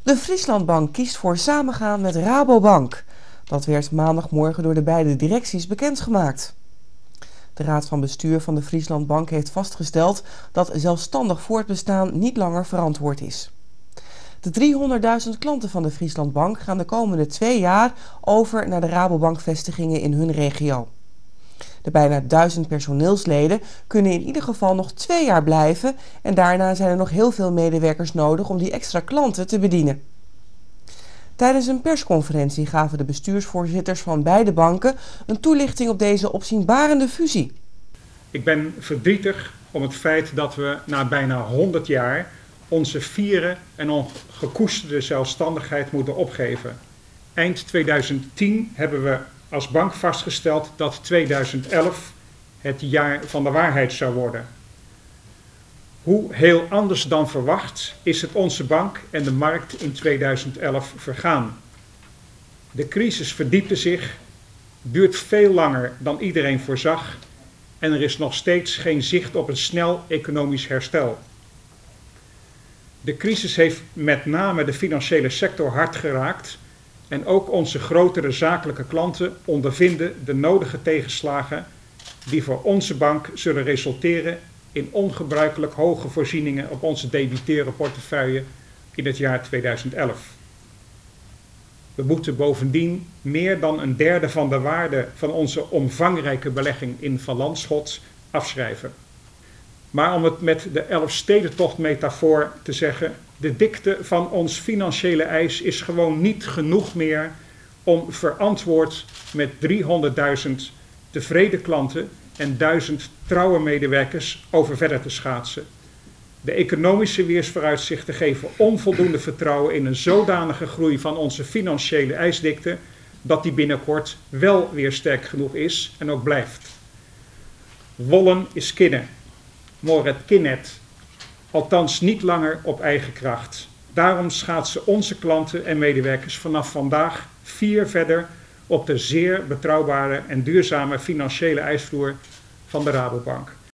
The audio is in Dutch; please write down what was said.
De Frieslandbank kiest voor samengaan met Rabobank. Dat werd maandagmorgen door de beide directies bekendgemaakt. De raad van bestuur van de Frieslandbank heeft vastgesteld dat zelfstandig voortbestaan niet langer verantwoord is. De 300.000 klanten van de Frieslandbank gaan de komende 2 jaar over naar de Rabobank-vestigingen in hun regio. De bijna 1000 personeelsleden kunnen in ieder geval nog 2 jaar blijven en daarna zijn er nog heel veel medewerkers nodig om die extra klanten te bedienen. Tijdens een persconferentie gaven de bestuursvoorzitters van beide banken een toelichting op deze opzienbarende fusie. Ik ben verdrietig om het feit dat we na bijna 100 jaar onze fiere en gekoesterde zelfstandigheid moeten opgeven. Eind 2010 hebben we als bank vastgesteld dat 2011 het jaar van de waarheid zou worden. Hoe heel anders dan verwacht is het onze bank en de markt in 2011 vergaan. De crisis verdiepte zich, duurt veel langer dan iedereen voorzag en er is nog steeds geen zicht op een snel economisch herstel. De crisis heeft met name de financiële sector hard geraakt en ook onze grotere zakelijke klanten ondervinden de nodige tegenslagen die voor onze bank zullen resulteren in ongebruikelijk hoge voorzieningen op onze debiteurenportefeuille in het jaar 2011. We moeten bovendien meer dan een derde van de waarde van onze omvangrijke belegging in Van Lanschot afschrijven. Maar om het met de Elfstedentocht-metafoor te zeggen, de dikte van ons financiële ijs is gewoon niet genoeg meer om verantwoord met 300.000 tevreden klanten en 1000 trouwe medewerkers over verder te schaatsen. De economische weersvooruitzichten geven onvoldoende vertrouwen in een zodanige groei van onze financiële ijsdikte dat die binnenkort wel weer sterk genoeg is en ook blijft. Wollen is kinnen, maar het kinnet, althans niet langer op eigen kracht. Daarom schaatsen onze klanten en medewerkers vanaf vandaag 4 verder op de zeer betrouwbare en duurzame financiële ijsvloer van de Rabobank.